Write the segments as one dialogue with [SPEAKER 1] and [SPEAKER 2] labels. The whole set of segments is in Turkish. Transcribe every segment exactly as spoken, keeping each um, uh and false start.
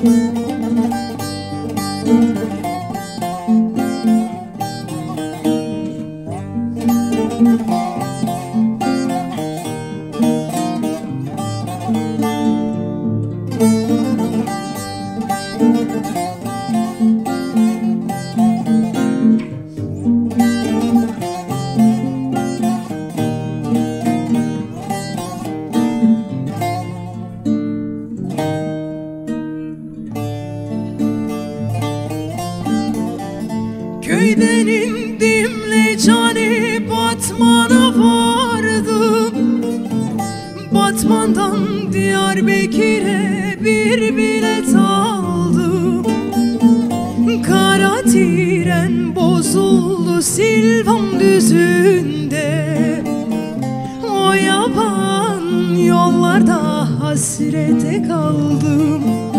[SPEAKER 1] Köyden indim Lecani, Batman'a vardım. Batman'dan Diyarbakır'a bir bilet aldım. Kara tren bozuldu Silvan düzünde. O yaban yollarda hasrete kaldım.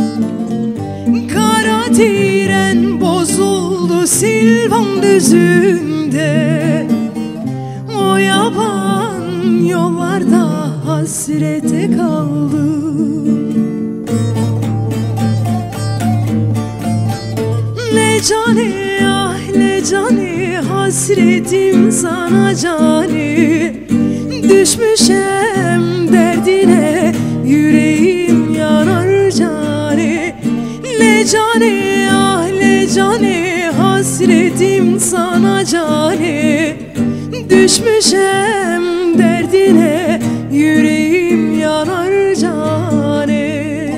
[SPEAKER 1] Kara tren bozuldu Silvan düzünde. O yaban yollarda hasrete kaldım. Lecani ah Lecani, hasretim sana cani. Düşmüşem derdine, yüreğim yanar cani. Lecani ah Lecani, hasretim sana cani. Düşmüşem derdine, yüreğim yanar cani.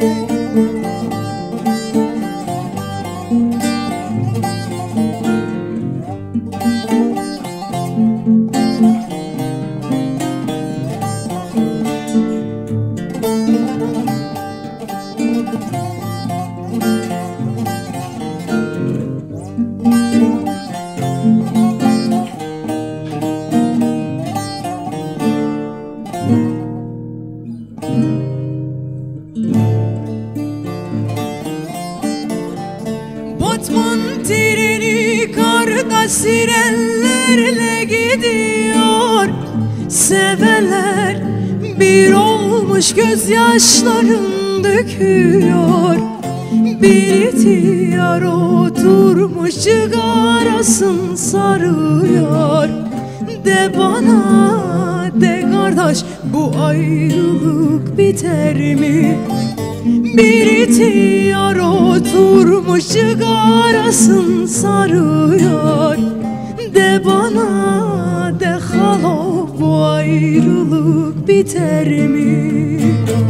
[SPEAKER 1] Batman treni karda sirenlerle gidiyor. Sevenler bir olmuş, gözyaşlarını döküyor. Bir ihtiyar oturmuş, cigarasını sarıyor. De bana de kardeş, bu ayrılık biter mi? Bir ihtiyar oturmuş, cigarasını sarıyor. De bana de hala, bu ayrılık biter mi?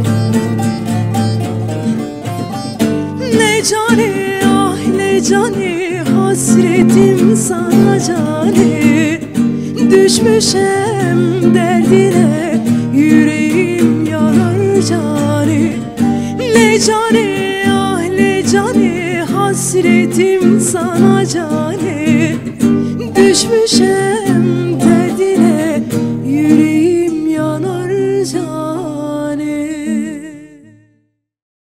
[SPEAKER 1] Lecani ah Lecani, hasretim sana cani. Düşmüşem derdine, yüreğim yanar cani. Lecani ah Lecani, hasretim sana cani. Düşmüşem